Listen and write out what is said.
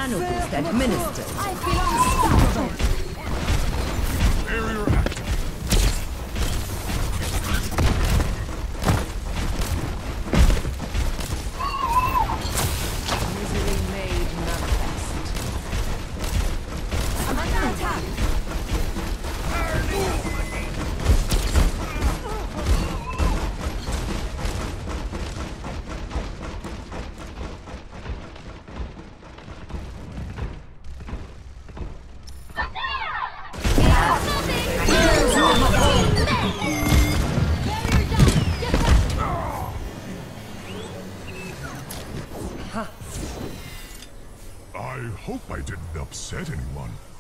Nano boost administered. I feel unstoppable. Barrier active. Misery made manifest. I'm under attack. I hope I didn't upset anyone.